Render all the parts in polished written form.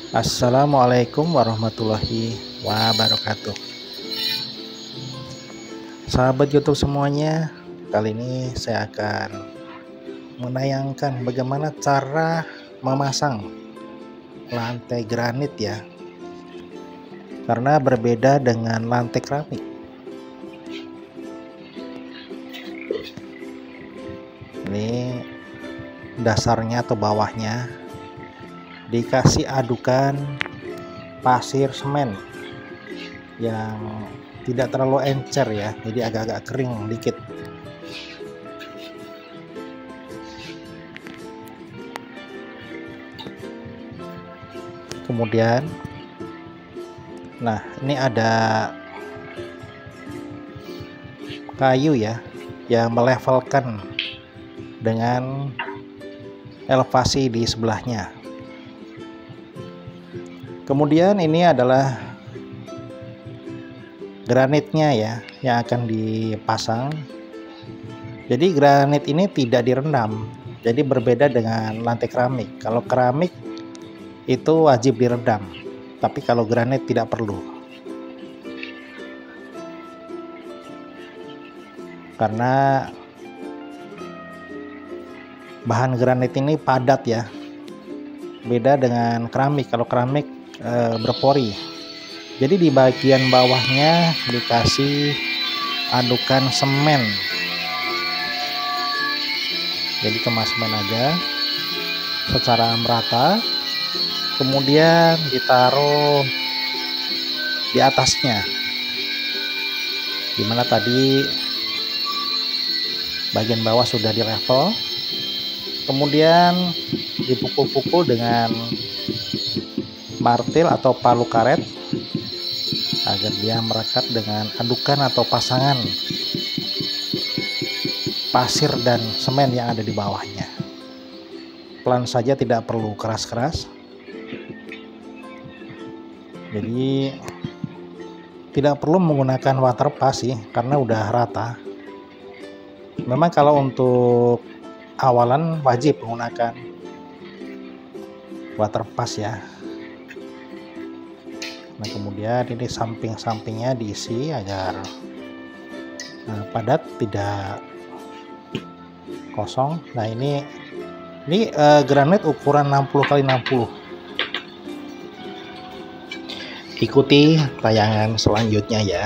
Assalamualaikum warahmatullahi wabarakatuh. Sahabat YouTube semuanya, kali ini saya akan menayangkan bagaimana cara memasang lantai granit ya. Karena berbeda dengan lantai keramik. Ini dasarnya atau bawahnya dikasih adukan pasir semen yang tidak terlalu encer ya, jadi agak-agak kering dikit. Kemudian ini ada kayu ya yang melevelkan dengan elevasi di sebelahnya. Kemudian ini adalah granitnya ya yang akan dipasang. Jadi granit ini tidak direndam, jadi berbeda dengan lantai keramik. Kalau keramik itu wajib direndam, tapi kalau granit tidak perlu, karena bahan granit ini padat ya, beda dengan keramik. Kalau keramik berpori. Jadi di bagian bawahnya dikasih adukan semen, jadi kemas semen aja secara merata, kemudian ditaruh di atasnya, dimana tadi bagian bawah sudah di level. Kemudian dipukul-pukul dengan martil atau palu karet agar dia merekat dengan adukan atau pasangan pasir dan semen yang ada di bawahnya. Pelan saja, tidak perlu keras-keras. Jadi tidak perlu menggunakan water pass sih, karena udah rata. Memang kalau untuk awalan wajib menggunakan water pass ya. Kemudian ini samping-sampingnya diisi agar padat, tidak kosong. Ini granit ukuran 60x60. Ikuti tayangan selanjutnya ya.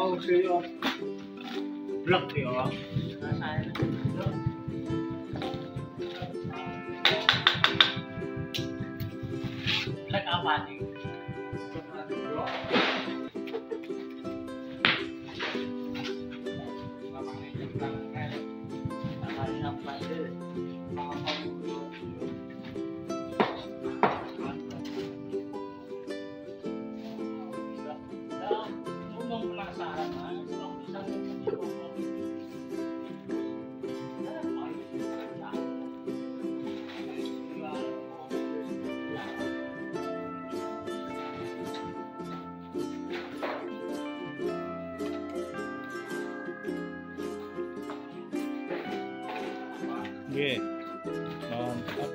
mau sih blok ya. Rasanya blok. Lek apa nih? Oke, mantap.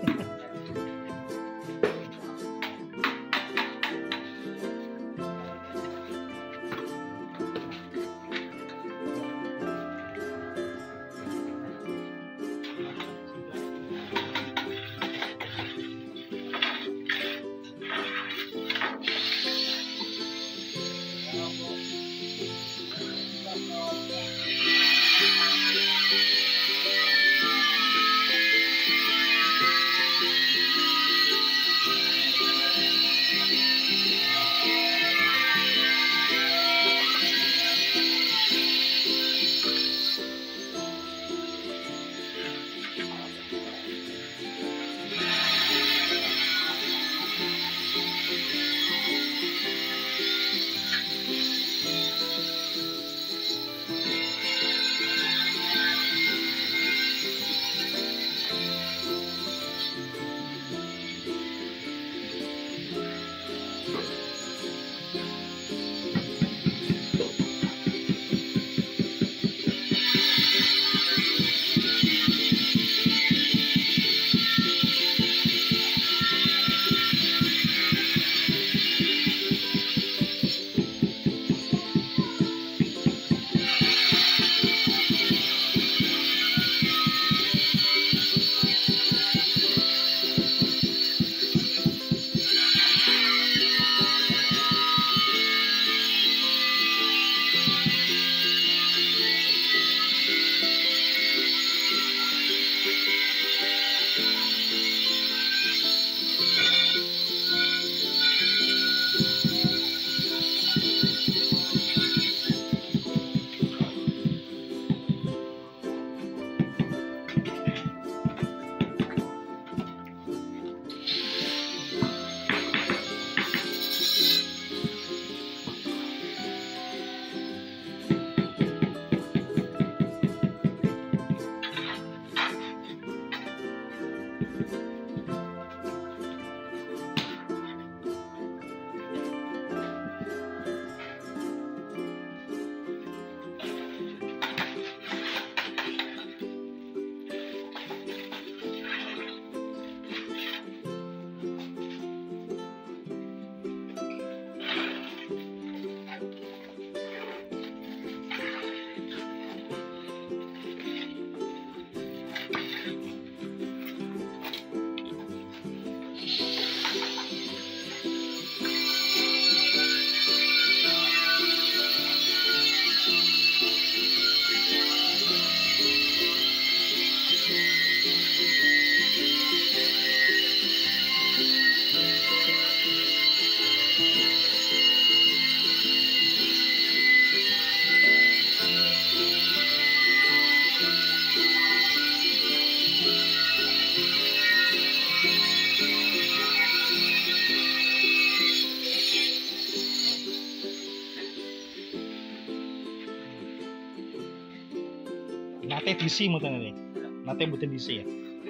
Nate DC mboten ini. Nate mboten DC ya.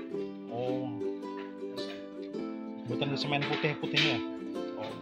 Oh. Mboten semen putih-putih ya. Oh.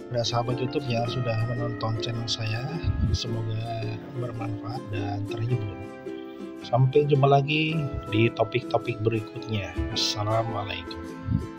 Pada sahabat YouTube yang sudah menonton channel saya, semoga bermanfaat dan terhibur. Sampai jumpa lagi di topik-topik berikutnya. Assalamualaikum.